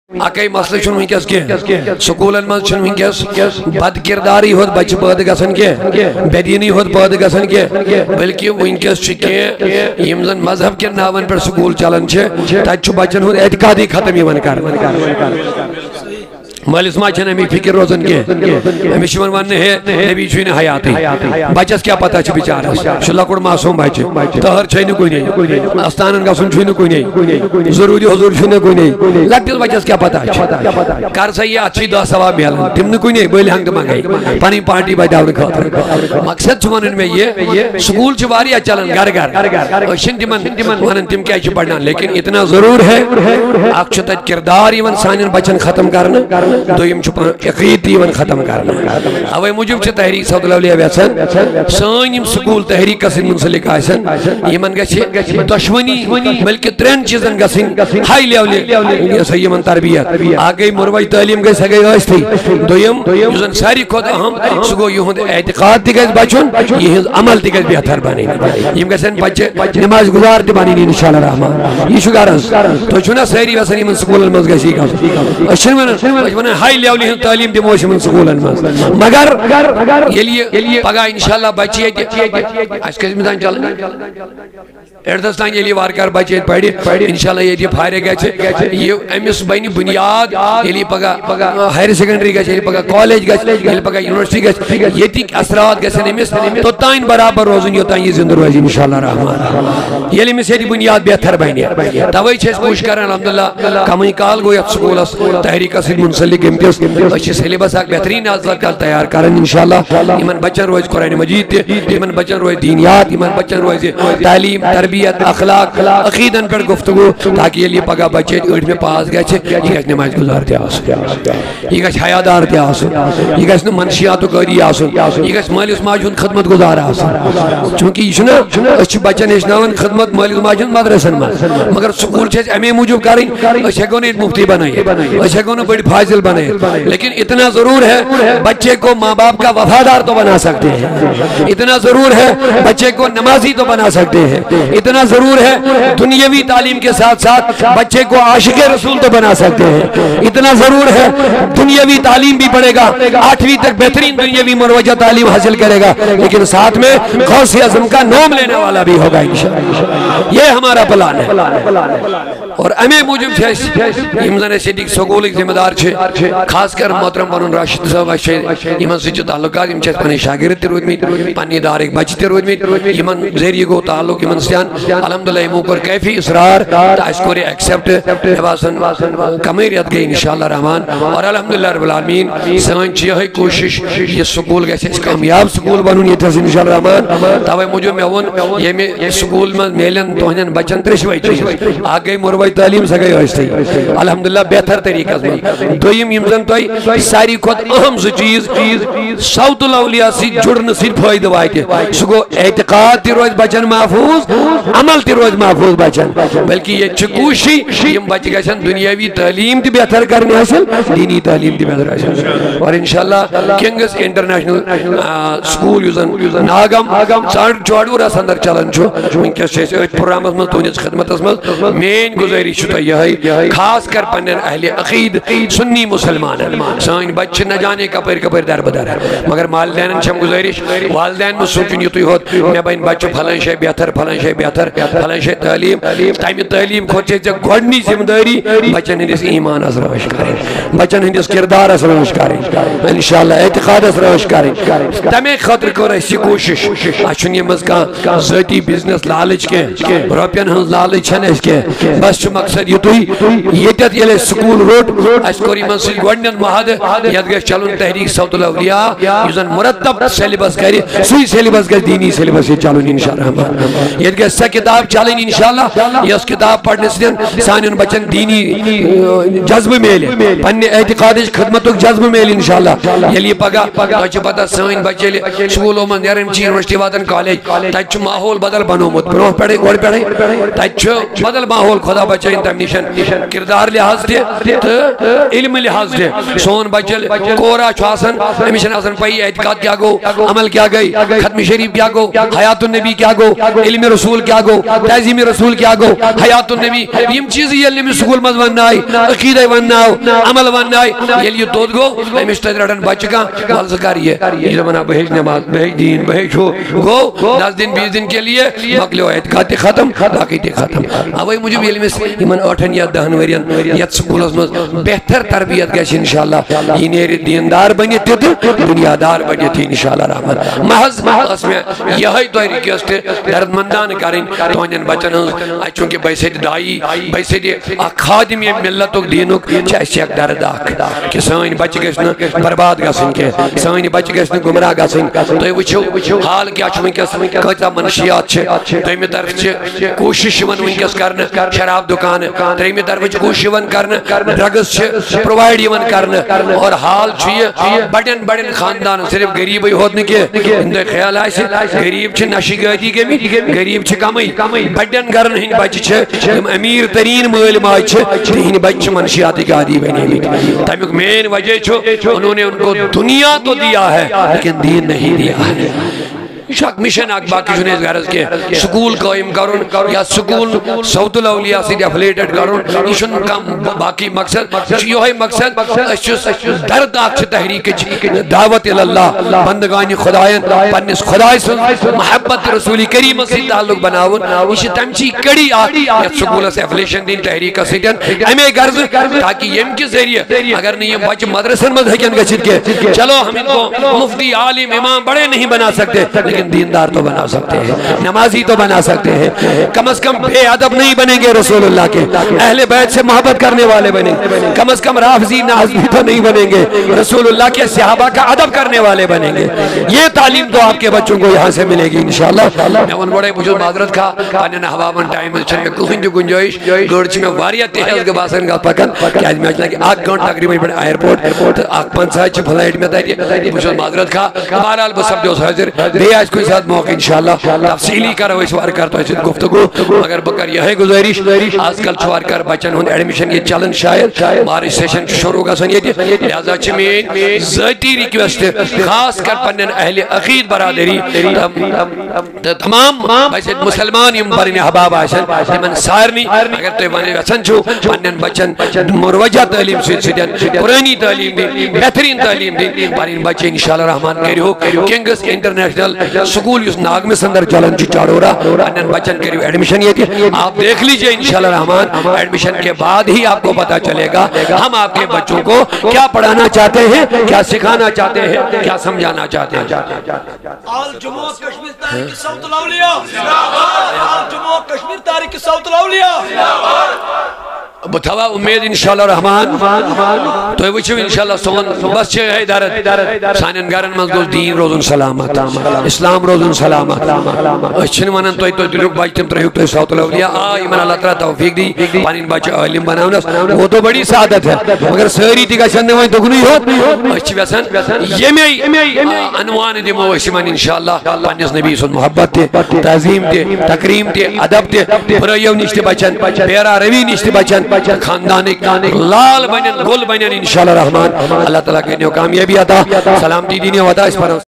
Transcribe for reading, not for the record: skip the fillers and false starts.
اکی مسئلہ چھن ونکس کی سکولن من چھن ونکس بد کرداری ہوت بچ پید گسن کی بدینی ہوت پید گسن کی بلکہ ونکس چھ کی یم زن مذہب کے ناون پر سکول چلن چھ تت چھ بچن ہند اعتقادی ختم یوان کر مالس ما چھن امی فکر روزن کی امی شمن ون ہے نبی چھن حیاتی بچس کیا پتہ چھ بیچارس چھ لکڑ معصوم بچ تہر چھن کوئی نہیں استانن گسن چھن کوئی نہیں ضروری حضور چھن کوئی نہیں لکٹس بچس کیا پتہ چھ کر سا یہ اچھی دعا ثواب ملن تم نے کوئی نہیں بل ہنگ منگائی پنی پارٹی بچاون خاطر مقصد چھ ونن میں یہ سکول چھ واریاہ چلن گھر گھر اشن تمن ونن تم کیا چھ پڑھنا لیکن اتنا ضرور ہے اکھ چھ تت کردار یون سانن بچن ختم کرنا دویم چھ عقیدت یون ختم کرنا اوے موجب چھ تحریک سعود الاولیاء ویسن سان یم سکول تحریک کسن منسلک آسن یمن گچھ دشمنی بلکہ ترین چیزن گسن ہائی لیول یمن تربیت آگئی مروج تعلیم گئی سگئی آستی دویم یوزن ساری کھوت اہم سگو یہند اعتقاد تی گئی بچن یہ عمل تی گئی بہتر بانی یم گسن بچے نماز گزار تی بانی انشاءاللہ رحمان یہ شو غرض تو چھنا ساری وسن یمن سکولن مز گئی گا اشن ہائی لیول تعلیم دی موش من سکولن مز مگر یہ پگا انشاءاللہ بچی اس کے میدان چل اردستان یہ وارکار بچے پڑھی انشاءاللہ یہ پھارے گئے یہ امس بنی بنیاد یہ پگا ہائر سیکنڈری گئے یہ پگا کالج گئے یہ پگا یونیورسٹی گئے یہ تک اثرات گئے امس تو تائن برابر روزن یہ تائن یہ زندہ روزی انشاءاللہ رحمان یہ امس یہ بنیاد بہتر بنی توئی چھس کوشش کریں الحمدللہ کمی کال گو یہ سکول تحریک سے منسلک امتیاز اچھی سیلیبس اک بہترین آزاد کال تیار کریں انشاءاللہ ایمن بچن روز قرآن مجید ایمن بچن روز دینیات ایمن بچن روز تعلیم تربیت اخلاق عقیدن پر گفتگو تاکہ یہ پگا بچے اڑ میں پاس گئے یہ گھس نماز گزار تے آسن یہ گھس حیادار تے آسن یہ گھس منشیات و قاری آسن یہ گھس مالس ماجن خدمت گزار آسن چونکہ یہ چھنا اچھ بچن ہشناون خدمت مالس ماجن مدرسن من مگر سکول چھس امی موجود کریں اچھ ہکو نے مفتی بنائے اچھ ہکو نے بڑی فاضل بنائے لیکن اتنا ضرور ہے بچے کو ماں باپ کا وفادار تو بنا سکتے ہیں اتنا ضرور ہے بچے کو نمازی تو بنا سکتے ہیں اتنا ضرور ہے دنیاوی تعلیم کے ساتھ ساتھ بچے کو عاشق رسول تو بنا سکتے ہیں اتنا ضرور ہے دنیاوی تعلیم بھی پڑھے گا 8ویں تک بہترین دنیاوی مروجہ تعلیم حاصل کرے گا لیکن ساتھ میں غوث اعظم کا نام لینے والا بھی ہوگا انشاءاللہ یہ ہمارا پلان ہے اور امی موجب امزن سیدک سکول ذمہ دار خاص کر محترم پنن راشد صاحب یمن سے تعلقات یم پنی شاگرد تہ روٗدمٕتۍ پننہِ دارٕکۍ بچہِ تہ روٗدمٕتۍ یمن ذریعہ گو تعلق یمن سۭتۍ الحمدللہ یمو کوٚر کیفی اصرار تہٕ اَسہِ کوٚر یہِ ایکسیپٹ مےٚ باسان کمٕے رٮ۪تھ گٔے انشاءاللہ رحمان اور الحمدللہ رب العالمین سٲنۍ چھِ یِہوٚے کوٗشش یہِ سکوٗل گژھِ اَسہِ کامیاب سکوٗل بنُن ییٚتھس انشاءاللہ رحمان توے موٗجوٗب مےٚ ووٚن ییٚمہِ سکوٗل منٛز میلن تُہنٛدٮ۪ن بچن ترٛیشوَے چیٖز اکھ گٔے مروج تعلیٖم سۄ گٔے ٲسۍتھٕے الحمدللہ بہتر طریقس منٛز دوٚیِم یِم زن تۄہہِ ساری کھۄتہٕ اہم زٕ چیٖز سعود الاولیاء سۭتۍ جُڑنہٕ سۭتۍ فٲیدٕ واتہِ سُہ گوٚو اعتقاد تہِ روزِ بچن محفوظ عمل تہِ روزِ محفوظ بچن بلکہ یہ چھِ کوٗشش یِم بچہِ گژھن دنیاوی تعلیٖم تہِ بہتر کرنہِ حٲصِل دینی تعلیٖم تہِ بہتر حٲصِل اور انشاءاللہ کنگس انٹرنیشنل سکول یُس زن ناگم چاڈورس اندر چلان چھُ وٕنکٮ۪س چھِ أسۍ أتھۍ پروگرامس منٛز تُہنٛدِس خدمتس منٛز میٲنۍ گُزٲرِش چھِ تۄہہِ یِہوٚے خاص کر پننٮ۪ن اہلِ عقیٖد سُنی مسلمانن سٲنۍ بچہِ چھِ نہ جانے کپٲرۍ کپٲرۍ در بدر مگر والدینن چھم گزٲرِش والدین مہ سوٗنچُن یُتُے ہوت مےٚ بنہِ بچہِ فلٲنۍ جایہِ بہتر فلٲنۍ جایہِ بہتر فلٲنۍ جایہِ تعلیٖم تمہِ تعلیٖم کھۄتہٕ چھے ژےٚ گۄڈنِچ ذمہٕ دٲری بچن ہٕنٛدِس ایٖمانس رٲچھ کرٕنۍ بچن ہٕنٛدِس کردارس رٲچھ کرٕنۍ انشاءاللہ اعتقادس رٲچھ کرٕنۍ تمے خٲطرٕ کٔر اَسہِ یہِ کوٗشش اَسہِ چھُنہٕ یہِ منٛز کانٛہہ ذٲتی بِزنس لالٕچ کینٛہہ رۄپین ہٕنٛز لالٕچ چھنہٕ اَسہِ کینٛہہ بس چھُ مقصد یُتُے ییٚتٮ۪تھ ییٚلہِ اَسہِ سکوٗل روٚٹ اَسہِ کوٚر یِمن سۭتۍ گۄڈنٮ۪تھ معاہدٕ یتھ گژھِ چلُن تحریک سعود الاولیاء یُس زن مرتب سیلبس کرِ سُے سیلبس گژھِ دینی سیلبس ییٚتہِ چلُن انشاءاللہ رحمان ییٚتہِ گژھِ سۄ کتاب چلٕنۍ انشاءاللہ یۄس کتاب پرنہٕ سۭتۍ سانٮ۪ن بچن دینی جذبہٕ میلہِ پننہِ اعتقادٕچ خدمتُک جذبہٕ میلہِ انشاءاللہ ییٚلہِ یہِ پگاہ تۄہہِ چھِ پتہ سٲنۍ بچہِ ییٚلہِ سکوٗلو منٛز نیران چھِ یونیورسٹی واتان کالیج تتہِ چھُ ماحول بدل بنومُت برونٛہہ پٮ۪ٹھٕے گۄڈٕ پٮ۪ٹھٕے تتہِ چھُ بدل ماحول خدا بچٲیِن تمہِ نِش کردار لحاظ تہِ تہٕ علمہٕ لحاظ دے سون بچل کورا چھاسن ہمیشن آسن پئی اعتقاد کیا گو عمل کیا گئی ختم شریف کیا گو حیات النبی کیا گو علم رسول کیا گو تعظیم رسول کیا گو حیات النبی یم چیز یلی میں سکول مز ونائی عقیدہ وناو عمل ونائی یلی دود گو ہمیش تدرڈن بچکا والز کریے یہ بنا بہج نماز بہج دین بہج ہو گو 10 دن 20 دن کے لیے مکلو اعتقاد ختم عقیدہ ختم اوے مجھے علم یمن 8 یا 10 ورین یت سکولس مز بہتر تربیت گژھِ انشاءاللہ یہ نیرِ دیندار بنت تہ دنیا دار بنت انشاءاللہ رحمت محض اسم یہ تو ریکویسٹ درد مندان کریں تہندین بچن ہن چونکہ بے سید دائی بے سید خادم ملت دینک چھ اک درد اخ کہ سن بچ گژھن برباد گژھن کہ سن بچ گژھن گمراہ گژھن تُہۍ وٕچھو حال کیا چھ ونکس کۭژاہ منشیات چھ دویمہِ طرف چھ کوشش یوان ونکس کرن شراب دکان تریمہِ طرف چھ کوشش یوان کرن ڈرگز چھ پرووائڈ یوان کرن اور حال چھ یہ بڑن بڑن خاندان صرف غریبی ہوت نہ کہ اندے خیال آسہِ غریب چھ نشی گٲدی گٔمٕتۍ غریب چھ کمٕے بڑن گھرن ہٕنٛدۍ بچہِ چھ یِم امیر ترین مٲلۍ ماجہِ چھ تِہنٛدۍ بچہِ چھ منشیات عادی بنیمٕتۍ تمیُک مین وجہ چھ انہوں نے ان کو دنیا تو دیا ہے لیکن دین نہیں دیا ہے شک مشن اک باقی چھنے غرض کے سکول قائم کرن یا سکول صوت الاولیاء سے افلیٹڈ کرن یہ چھن کم باقی مقصد یہ مقصد درد اخ تحریک دعوت اللہ بندگان خدایان پنس خدای سن محبت رسول کریم سے تعلق بناون یہ تمچی کڑی اخ سکول سے افلیشن دین تحریک سیدن امی غرض تاکہ یم کے ذریعے اگر نہیں یہ بچ مدرسن میں ہکن گچت کے چلو ہم ان کو مفتی عالم امام بڑے نہیں بنا سکتے لیکن دیندار تو بنا سکتے ہیں نمازی تو بنا سکتے ہیں کم از کم بے ادب نہیں بنیں گے رسول اللہ کے اہل بیت سے محبت کرنے والے بنیں کم از کم رافضی نازی تو نہیں بنیں گے رسول اللہ کے صحابہ کا ادب کرنے والے بنیں گے یہ تعلیم تو آپ کے بچوں کو یہاں سے ملے گی انشاءاللہ میں ان بڑے بجھو معذرت کھا پانین حوامن ٹائم چھن میں کوئی جو گنجائش گرچ میں واریہ تیز کے باسن گا پکن کہ آج میں اچھنا کہ 8 گھنٹہ تقریباً بڑے ایئرپورٹ 8-5 چھ فلائٹ میں تاریہ بجھو معذرت کھا بہرحال بس سب جو حاضر دے آج کوئی ساتھ موقع انشاءاللہ تفصیلی کرو اس وار کرتا ہے گفتگو مگر بکر یہ ہے گزارش آج کل چوار کر بچن ہون ایڈمیشن یہ چلن شاید مارچ سیشن شروع کا سن یہ لہذا چمین ذاتی ریکویسٹ خاص کر پنن اہل عقید برادری تمام بچت مسلمان یم برین حباب آشن من سارنی اگر تو بنے وسن چھو پنن بچن مروجہ تعلیم سیدن قرآنی تعلیم دیں بہترین تعلیم دیں برین بچے انشاءاللہ رحمان کریو کنگس انٹرنیشنل سکول اس ناگ میں سندر چلن چاڑورا انن بچن کریو ایڈمیشن یہ کہ آپ دیکھ لیجئے انشاءاللہ رحمان ایڈمیشن کے بعد ہی آپ کو پتا چلے گا ہم آپ کے بچوں کو کیا پڑھانا چاہتے ہیں کیا سکھانا چاہتے ہیں کیا سمجھانا چاہتے ہیں آل جمعہ کشمیر تاریخ صوت الاولیاء آل جمعہ کشمیر تاریخ صوت الاولیاء بتوا امید انشاءاللہ رحمان تو وچھو انشاءاللہ سون بس چھے ہے ادارت سانین گرن من گوز دین روزن سلامت اسلام روزن سلامت اچھن منن تو دلوک باجتم ترہیوک تو صوت الاولیاء آئی من اللہ تعالیٰ توفیق دی پانین باچہ عالم بناونس وہ تو بڑی سعادت ہے مگر سہری تیگا چندے وہیں دگنی ہو اچھ ویسن یہ عنوان دی مویسی من انشاءاللہ پانیس نبی سن محبت تے تعظیم تے تکریم تے ادب تے برائیو نشتے بچن بیرا روی نشتے بچن خاندان لال بنن گل بنن انشاءاللہ رحمان اللہ تعالیٰ کے نیو کامیابی عطا سلامتی دینی وعطا اس پر